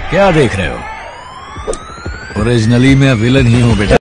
क्या देख रहे हो? ओरिजिनली मैं विलन ही हूँ बेटा।